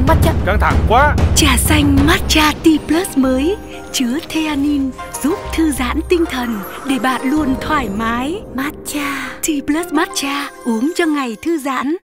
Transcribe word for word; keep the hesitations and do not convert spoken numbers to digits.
uống matcha. Căng thẳng quá. Trà xanh matcha T plus mới chứa theanine giúp thư giãn tinh thần để bạn luôn thoải mái. Matcha T plus matcha, uống cho ngày thư giãn.